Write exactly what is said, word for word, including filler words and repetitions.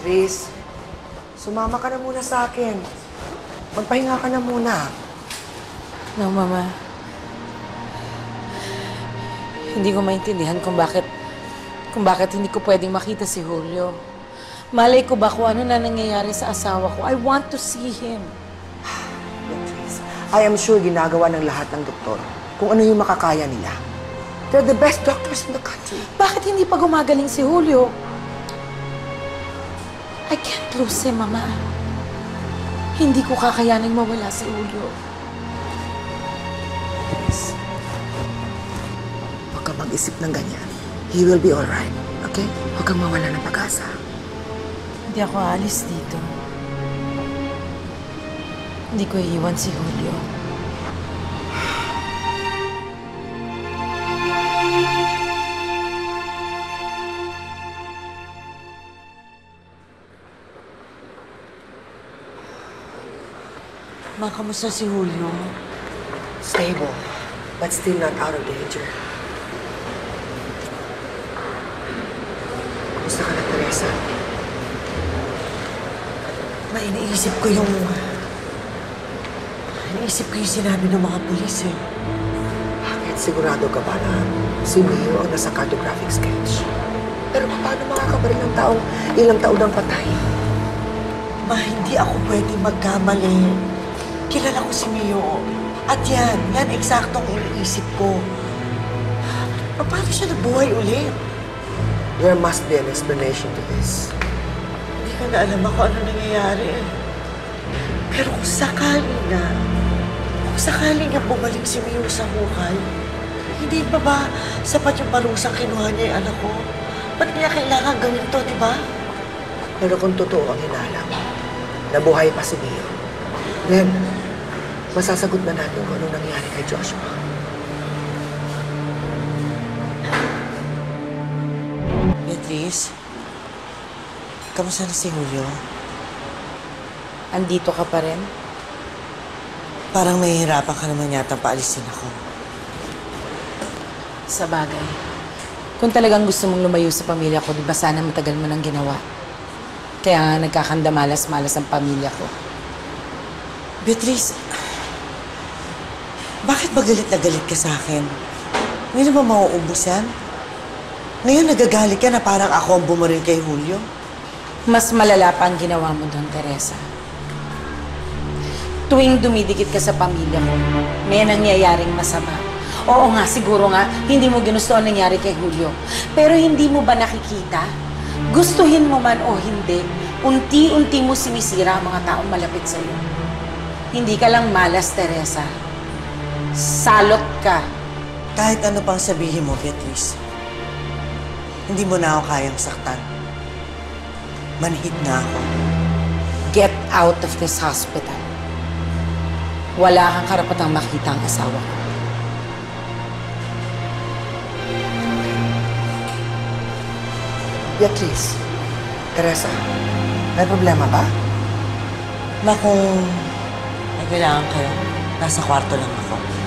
Beatrice, sumama ka na muna sa akin. Magpahinga ka na muna. No, Mama. Hindi ko maintindihan kung bakit kung bakit hindi ko pwedeng makita si Julio. Malay ko ba kung ano na nangyayari sa asawa ko? I want to see him. Beatrice, I am sure ginagawa ng lahat ng doktor kung ano yung makakaya nila. They're the best doctors in the country. Bakit hindi pa gumagaling si Julio? I can't lose him, Mama. Hindi ko kakayanin mawala si Julio. Beatrice, huwag kang mag-isip ng ganyan. He will be alright, okay? Huwag kang mawala ng pag-asa. Hindi ako aalis dito. Hindi ko iiwan si Julio. Ma, kamusta si Julio? Stable, but still not out of danger. Kamusta ka na, Teresa? Ma, iniisip ko yung... Iniisip ko yung sinabi ng mga pulis eh. Bakit sigurado ka ba na si Mio ang nasa cartographic sketch? Pero paano makakabaril ng taong ilang taon ang patay? Ma, hindi ako pwede magkamali. Kilala ko si Mio. At yan, yan eksaktong iniisip ko. Paano siya nabuhay ulit? There must be an explanation to this. Hindi ko na alam ako ano nangyayari. Pero kung sakali na, kung sakali nga bumalik si Mio sa buhay, hindi pa ba sapat yung parusang kinuha niya yung anak ko? Ba't niya kailangan gawin to, di ba? Pero kung totoo ang hinala mo, nabuhay pa si Mio, then, masasagot na natin kung anong nangyari kay Joshua. Beatrice, kamusta na si Julio? Andito ka pa rin? Parang mahihirapan ka naman yata paalisin ako. Sa bagay. Kung talagang gusto mong lumayo sa pamilya ko, di ba sana matagal mo nang ginawa? Kaya nga nagkakandamalas-malas ang pamilya ko. Beatrice, bakit ba galit na galit ka sa akin? Ngayon ba mauubos yan? Ngayon nagagalit ka na parang ako ang bumaril kay Julio? Mas malala pa ang ginawa mo doon, Teresa. Tuwing dumidikit ka sa pamilya mo, may nangyayaring masama. Oo nga, siguro nga, hindi mo ginusto ang nangyari kay Julio. Pero hindi mo ba nakikita? Gustuhin mo man o hindi, unti-unti mo sinisira ang mga taong malapit sa iyo. Hindi ka lang malas, Teresa. Salot ka. Kahit ano pang sabihin mo, Beatrice, hindi mo na ako kayang saktan. Manhid na ako. Get out of this hospital. Wala kang karapatang makita ang asawa ko. Beatrice, Teresa, may problema ba? Ma, kung may kailangan kayo, nasa kwarto lang ako.